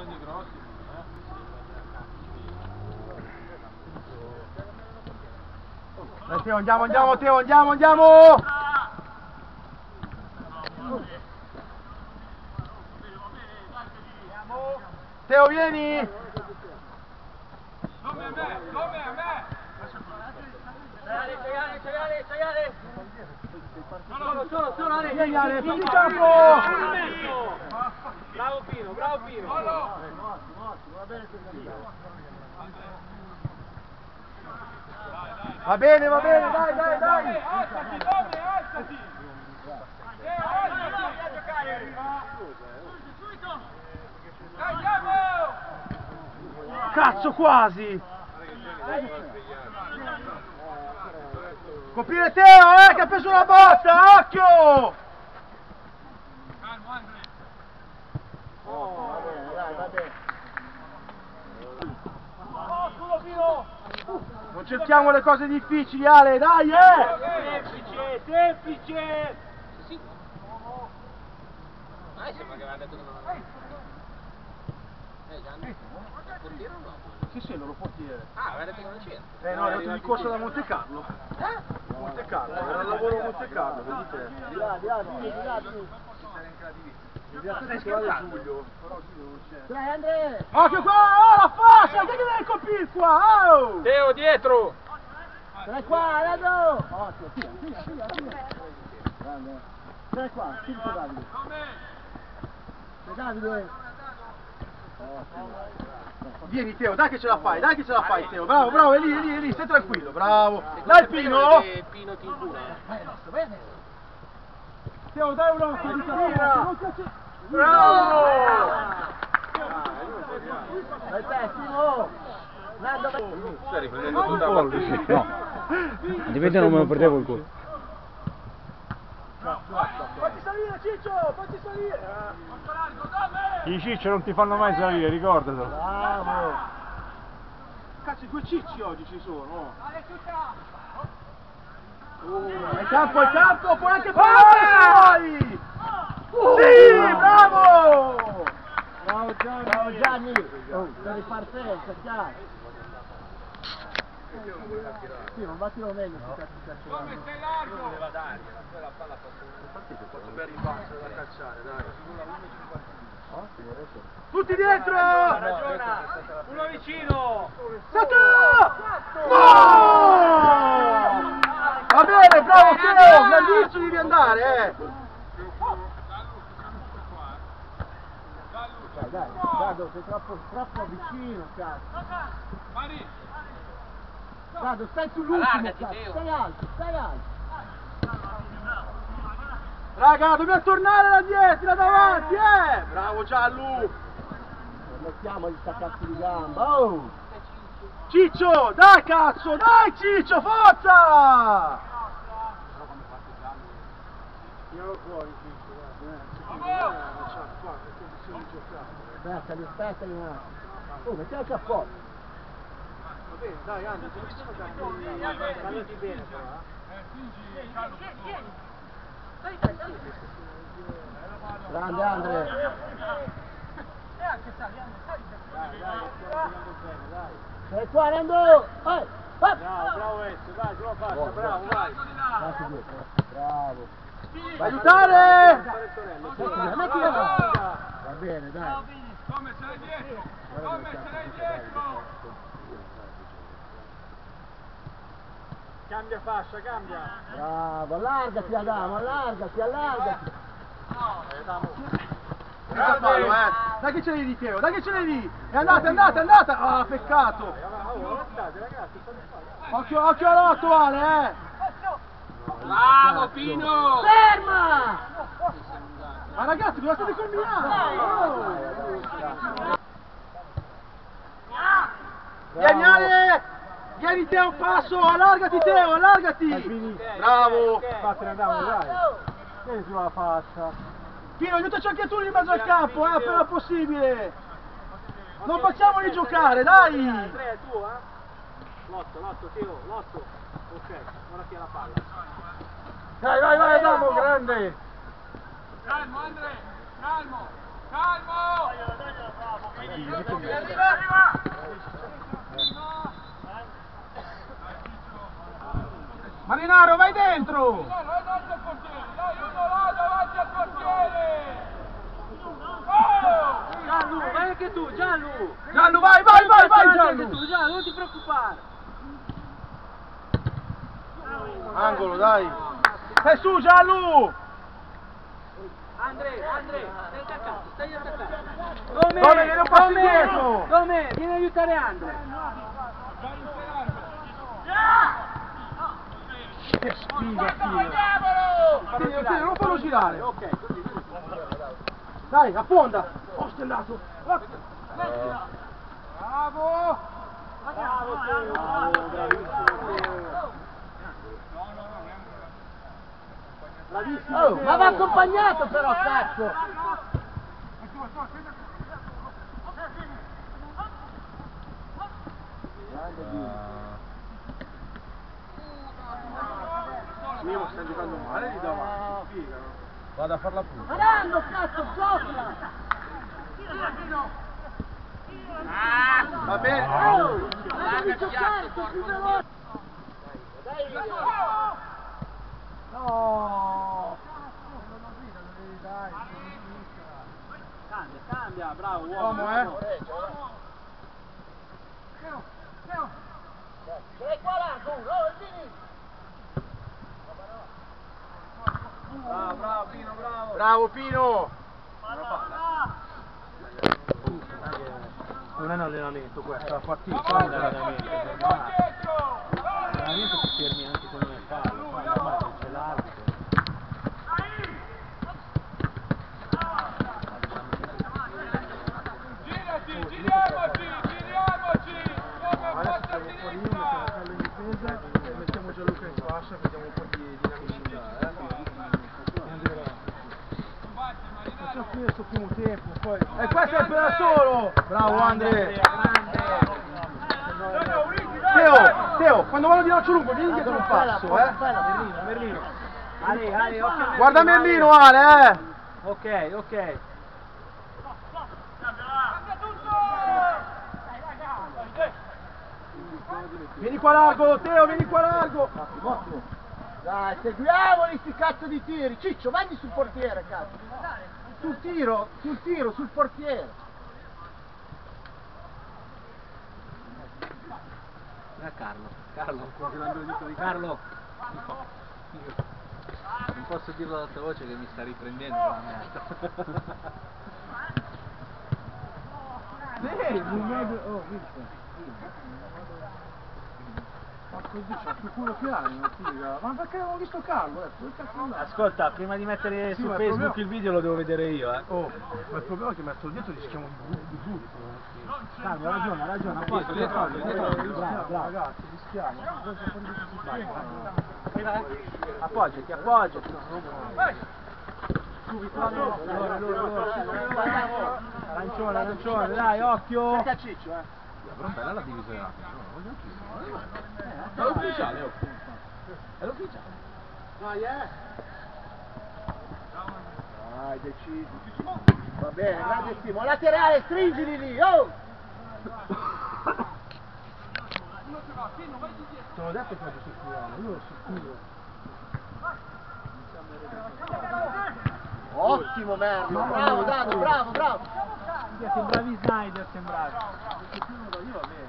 prendi grossi, Dai Teo, andiamo Teo, andiamo! Teo, vieni! Come a me! Solo, Ale! Vieni Ale, prendi il campo! Bravo Pino! Ottimo, va bene così. Va bene, dai! Alzati, Tome, alzati! Dai, andiamo! Cazzo, quasi! Coprire Teo, che ha preso la botta, occhio! Calmo, Andre! Va bene. Non cerchiamo le cose difficili, Ale, dai, Semplice! Sembra che aveva detto che non aveva. Gianni? Portiere o no? Sì, il loro portiere. Ah, aveva detto che non c'era. No, è andato di corsa da Monte Carlo. Monte Carlo, era il lavoro a Monte Carlo, vedi te. Di là. Sei scherzato? Dai Andre! Occhio qua, la fascia, che deve colpire qua, oh! Teo, dietro! Dai qua, Lado! Ottimo, fila! Grande. Dai qua, subito Davide. Davide! Vieni Teo, dai che ce la fai Teo, bravo, è lì, stai tranquillo, bravo. Dai Pino! Pino ti incula. Bene! Teo, dai una tira! Bravo! Dai pessimo! Lado! Stai riprendendo tutta la partita? No, dipende non me lo perdevo il gol. Fatti salire Ciccio, fatti salire! I Ciccio non ti fanno mai salire, ricordatelo. Bravo! Cazzo, 2 cicci oggi ci sono! È campo, puoi anche fare! Sì, bravo! Bravo Gianni! Per ripartenza, chiaro! Sì, non battilo meglio, Come sei largo? Fatto bene ribasso da calciare, dai. Tutti dietro! Ragiona! Uno vicino! Sacco! No! Va bene, bravo Teo, grandissimo devi andare, Dai, Dado, sei troppo vicino, cazzo. Mari! Dado, stai sull'ultimo, cazzo, stai alto! Raga, dobbiamo tornare da dietro, da davanti, Bravo Giallo! Mettiamo gli staccazzi di gamba, oh! Ciccio, dai cazzo, dai Ciccio, forza! Tiralo fuori Ciccio, Aspettali un attimo. Oh, mettiamo il cappotto. Va bene, dai Andrea, ti mettiamo il cappotto. Tagliati bene però, Grande Andre. Sei qua Nando! Bravo Ezio, dai, sulla faccia, bravo, vai! Bravo! Aiutare! Metti là! Va bene, dai! Come ce l'hai dietro? Come ce l'hai dietro? Cambia fascia, cambia! Bravo, allargati Adamo, allargati! Senza fallo, Dai che ce l'hai di Teo, dai che ce l'hai di! È andata! Ah, peccato! Occhio all'otto, Ale, Bravo Pino! Ferma! Ma ragazzi, cosa state combinando? Vieni Ale! Vieni Teo, un passo! Allargati Teo, allargati! Bravo! Fatene andare, dai! Vieni sulla faccia! Pino, aiutaci anche tu in mezzo al campo, appena possibile! Non facciamoli giocare, dai! Andrea, è tuo, Lotto, Teo, Lotto! Ok, ora chi ha la palla! Vai, andiamo, grande! Calmo Andre, calmo! Marinaro, vai dentro! Giallo, vai anche tu, Giallo! Giallo, vai, vai, vai, vai, Anche Giallo! tu, Giallo, non ti preoccupare! Angolo, dai! Stai su, Giallo! Andre, stai attaccato, stai attaccato! Come, vieni un passo indietro! Come? Vieni a aiutare Andre! Che sfiga, figlio! Figlio, non farlo girare! Ok, così. Dai, affonda! Oh, sei andato! Bravo! Bravo, bravissimo! Oh, ma va accompagnato però, cazzo! Mimo sta giocando male lì davanti, figa, no? Vado a farla pure. Marando, cazzo, gioca! Va bene! Oh! Devi giocare, sei più veloce! No! Cambia, bravo, Uomo, Bravo, Pino, bravo! Bravo Pino! Non è un allenamento questo, è una partita, non è un allenamento. L'allenamento si fermi anche con me fallo, c'è l'arbitro. Adesso stiamo fuori io, mettiamo Carlo in difesa e mettiamo Gianluca in fascia, vediamo un po' di dinamicità. Facciamo finire questo primo tempo, poi... E questo è il da solo! Bravo Andre! Teo, quando vanno di lancio lungo, vieni dietro un passo, Merlino. Ale, occhio. Guarda Merlino, Ale, Ok. Vieni qua largo, Teo, vieni qua largo! Ottimo. Dai, seguiamoli sti cazzo di tiri. Ciccio, vai sul portiere, cazzo. Sul tiro, sul portiere. Carlo, non posso dirlo ad alta voce che mi sta riprendendo la merda. Ma così c'ha più culo che anima, figa. Ma perché avevo visto Carlo, dove cazzo è andato? Ascolta, prima di mettere Sì, su ma il Facebook problema- il video lo devo vedere io, Oh, ma il problema è che metto dietro rischiamo di brutto. Carlo, ha ragione, Bravo, bravo. ragazzi, rischiamo. Appoggiati. Arancione, dai, occhio! Aspetta Ciccio, Però bella la divisione. È l'ufficiale, è l'ufficiale. Dai, decidi. Va bene, grande Simo. Laterale, stringili lì, oh! Te l'ho detto che oggi sicuro, io ero sicuro. Ottimo Merlo, bravo Dado, bravo! Sembravi Snyder, sembravi. Io va bene.